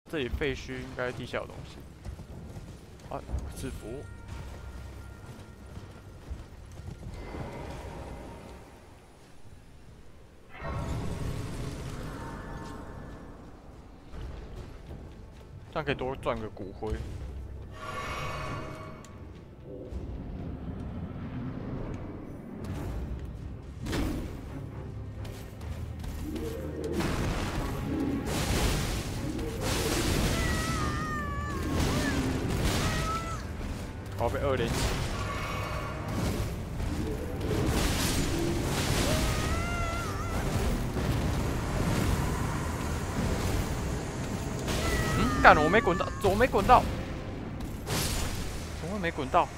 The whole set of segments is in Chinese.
这里废墟应该地下有东西。啊，制服。这样可以多赚个骨灰。我被2连击。嗯，干了，我没滚到，怎么没滚到？怎么会没滚到？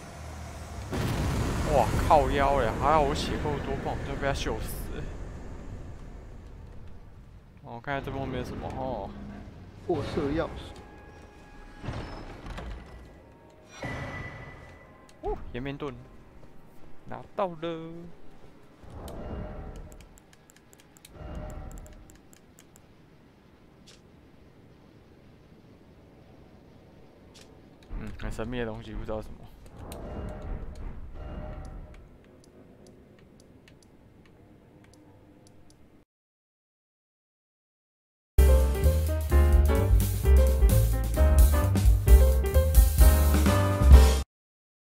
哇，靠腰嘞！还好我血够多，不然我就被他秀死了。我看看这边后面是什么哦。 破射钥匙。 哦，延面盾拿到了。很神秘的东西，不知道什么。